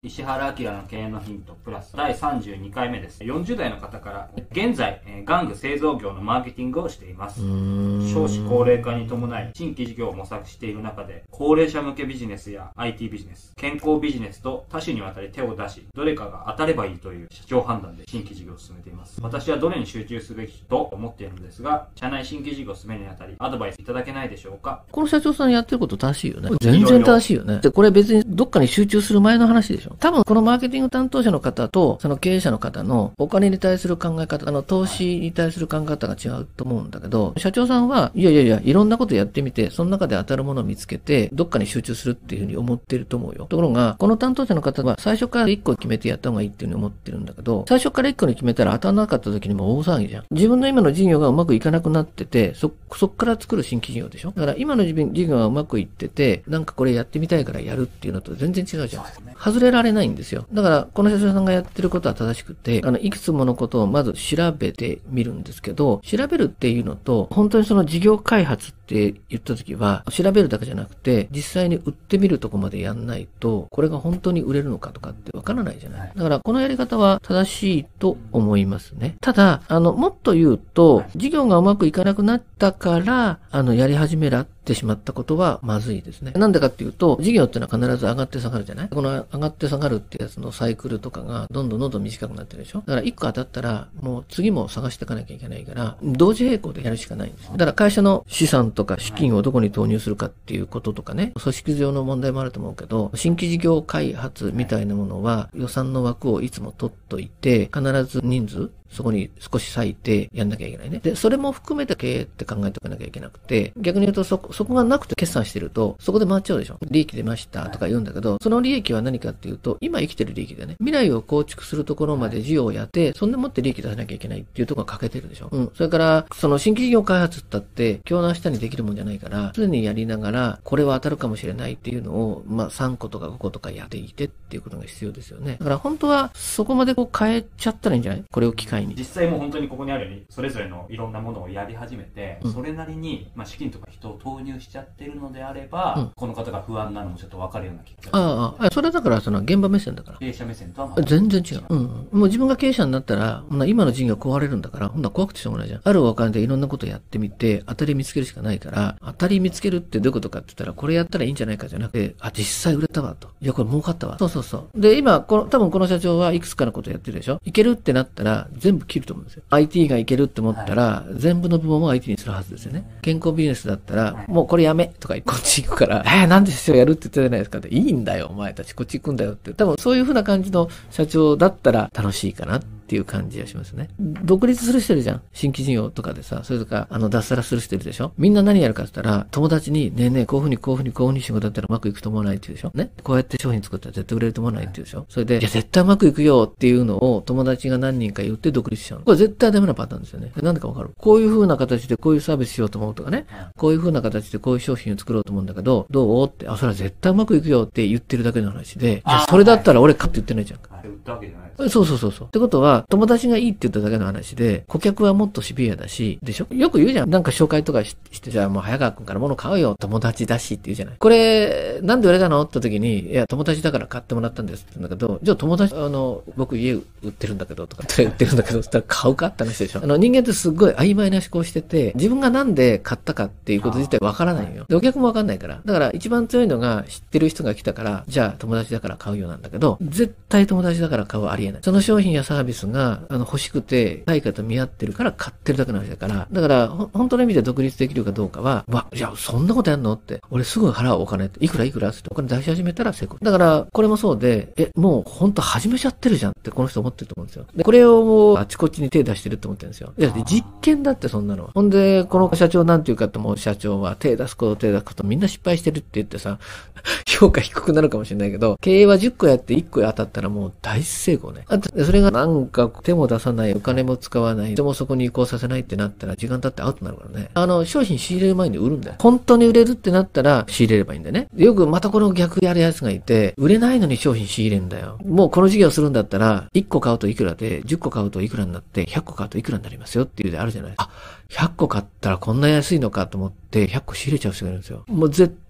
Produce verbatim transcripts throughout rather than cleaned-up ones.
石原明の経営のヒントプラスだいさんじゅうにかいめです。よんじゅうだいの方から、現在、えー、玩具製造業のマーケティングをしています。少子高齢化に伴い新規事業を模索している中で、高齢者向けビジネスや アイティー ビジネス、健康ビジネスと多種にわたり手を出し、どれかが当たればいいという社長判断で新規事業を進めています。私はどれに集中すべきと思っているのですが、社内新規事業を進めるにあたりアドバイスいただけないでしょうか。 この社長さんやってること正しいよね。全然正しいよね。で、これ別にどっかに集中する前の話でしょ。多分このマーケティング担当者の方とその経営者の方のお金に対する考え方、あの投資に対する考え方が違うと思うんだけど、社長さんはいやいやいやいろんなことやってみて、その中で当たるものを見つけてどっかに集中するっていうふうに思ってると思うよ。ところがこの担当者の方は最初からいっこ決めてやった方がいいっていうふうに思ってるんだけど、最初からいっこに決めたら当たらなかった時にも大騒ぎじゃん。自分の今の事業がうまくいかなくなってて、そそっから作る新規事業でしょ。だから今の事業がうまくいってて、なんかこれやってみたいからやるっていうのと全然違うじゃん。外れられないんですよ。だからこの社長さんがやってることは正しくて、あのいくつものことをまず調べてみるんですけど、調べるっていうのと本当にその事業開発って言った時は調べるだけじゃなくて実際に売ってみるとこまでやんないと、これが本当に売れるのかとかってわからないじゃない。だからこのやり方は正しいと思いますね。ただあのもっと言うと、事業がうまくいかなくなったからあのやり始めらってしまったことはまずいですね。なんでかっていうと、事業ってのは必ず上がって下がるじゃない。この上がって下がるってやつのサイクルとかがどんどんどんどん短くなってるでしょ。だからいっこ当たったらもう次も探していかなきゃいけないから、同時並行でやるしかないんです。だから会社の資産とか資金をどこに投入するかっていうこととかね、組織上の問題もあると思うけど、新規事業開発みたいなものは予算の枠をいつも取っといて、必ず人数そこに少し割いてやんなきゃいけないね。で、それも含めて経営って考えておかなきゃいけなくて、逆に言うとそこ、そこがなくて決算してると、そこで回っちゃうでしょ。利益出ましたとか言うんだけど、その利益は何かっていうと、今生きてる利益だね。未来を構築するところまで事業をやって、そんでもって利益出さなきゃいけないっていうところが欠けてるでしょ。うん。それから、その新規事業開発だって、今日の明日にできるもんじゃないから、常にやりながら、これは当たるかもしれないっていうのを、まあさんことかごことかやっていてっていうことが必要ですよね。だから本当は、そこまでこう変えちゃったらいいんじゃない？これを機会に。 実際もう本当にここにあるようにそれぞれのいろんなものをやり始めて、うん、それなりに、まあ、資金とか人を投入しちゃってるのであれば、うん、この方が不安なのもちょっと分かるような気がする。 ああ、それだからその現場目線だから経営者目線とはまた全然違う、うん、もう自分が経営者になったら今の事業壊れるんだから、ほんなら怖くてしょうがないじゃん。あるお金でいろんなことやってみて当たり見つけるしかないから、当たり見つけるってどういうことかって言ったら、これやったらいいんじゃないかじゃなくて、あ、実際売れたわと、いやこれ儲かったわ、そうそうそう。で今この多分この社長はいくつかのことやってるでしょ。いけるってなったら全部切ると思うんですよ。 アイティー がいけるって思ったら、はい、全部の部門も アイティー にするはずですよね。健康ビジネスだったら、はい、もうこれやめとかこっち行くから、えー、なんで社長やるって言ったじゃないですかって、いいんだよお前たちこっち行くんだよって、多分そういう風な感じの社長だったら楽しいかなっていう感じがしますね。独立する人いるじゃん。新規事業とかでさ、それとか、あの、脱サラする人いるでしょ。みんな何やるかって言ったら、友達に、ねえねえ、こういう風にこういう風にこういう風に仕事だったらうまくいくと思わないって言うでしょ。ね。こうやって商品作ったら絶対売れると思わないって言うでしょ。それで、いや、絶対うまくいくよっていうのを友達が何人か言って独立しちゃうの。これ絶対ダメなパターンですよね。なんでかわかる？こういう風な形でこういうサービスしようと思うとかね。こういう風な形でこういう商品を作ろうと思うんだけど、どうって、あ、それは絶対うまくいくよって言ってるだけの話で、じゃあそれだったら俺かって言ってないじゃんか。 売ったわけじゃない。 そうそうそうそう。ってことは、友達がいいって言っただけの話で、顧客はもっとシビアだし、でしょ？よく言うじゃん。なんか紹介とかし、してじゃあもう早川くんから物買うよ。友達だしって言うじゃない。これ、なんで売れたのって時に、いや、友達だから買ってもらったんですって言うんだけど、じゃあ友達、あの、僕家売ってるんだけどとかって言ってるんだけど、そしたら買うかって話でしょ。あの、人間ってすっごい曖昧な思考してて、自分がなんで買ったかっていうこと自体わからないよ。で、お客もわかんないから。だから一番強いのが知ってる人が来たから、じゃあ友達だから買うよなんだけど、絶対友達だから買うはありえない。その商品やサービスがあの欲しくて対価と見合ってるから買ってるだけの話だから、だから本当の意味で独立できるかどうかは、わ、いやそんなことやんのって、俺すぐ払うお金っていくらいくらってお金出し始めたら成功。だからこれもそうで、えもう本当始めちゃってるじゃんってこの人思ってると思うんですよ。でこれをもうあちこちに手出してるって思ってるんですよ。いや実験だってそんなのは。ほんでこの社長なんていうかって、もう社長は手出すこと手出すことみんな失敗してるって言ってさ、評価低くなるかもしれないけど、経営はじゅっこやっていっこ当たったらもう大成功ね。あとそれがなんか手も出さない、お金も使わない、人もそこに移行させないってなったら時間経ってアウトになるからね。あの商品仕入れる前に売るんだよ。本当に売れるってなったら仕入れればいいんだよね。よくまたこの逆やるやつがいて、売れないのに商品仕入れるんだよ。もうこの事業するんだったらいっこ買うといくらで、じゅっこ買うといくらになって、ひゃっこ買うといくらになりますよっていうであるじゃないですか。あ、ひゃっこ買ったらこんな安いのかと思ってひゃっこ仕入れちゃう人がいるんですよ。もう絶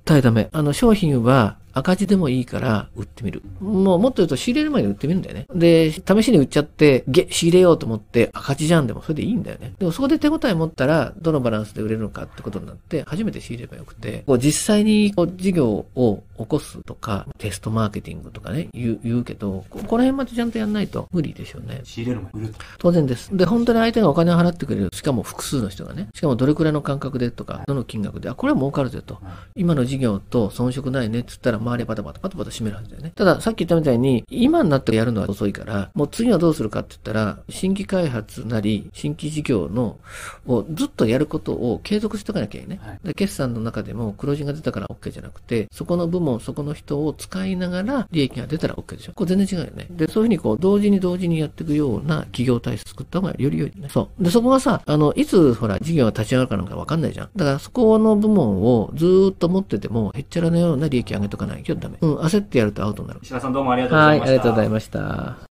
対ダメ。あの、商品は、赤字でもいいから売ってみる。もうもっと言うと仕入れる前に売ってみるんだよね。で、試しに売っちゃって、げ、仕入れようと思って赤字じゃんでもそれでいいんだよね。でもそこで手応え持ったら、どのバランスで売れるのかってことになって、初めて仕入れればよくて、こう実際にこう事業を起こすとか、テストマーケティングとかね、言う、言うけど、ここら辺までちゃんとやんないと無理でしょうね。 仕入れる前に売ると。 当然です。で、本当に相手がお金を払ってくれる。しかも複数の人がね。しかもどれくらいの感覚でとか、どの金額で、あ、これは儲かるぜと。今の事業と遜色ないねって言ったら、周りバタバタバタバタ閉めるはずだよね。ただ、さっき言ったみたいに、今になってやるのは遅いから、もう次はどうするかって言ったら、新規開発なり、新規事業の、をずっとやることを継続しておかなきゃいけないね。はい、で、決算の中でも黒字が出たから OK じゃなくて、そこの部門、そこの人を使いながら、利益が出たら OK でしょ。これ全然違うよね。で、そういうふうにこう、同時に同時にやっていくような企業体制作った方がより良いね。そう。で、そこがさ、あの、いつ、ほら、事業が立ち上がるかなんかわかんないじゃん。だから、そこの部門をずーっと持ってても、へっちゃらのような利益上げとかないとダメ。うん、焦ってやるとアウトになる。 石田さんどうもありがとうございました。 はい、ありがとうございました。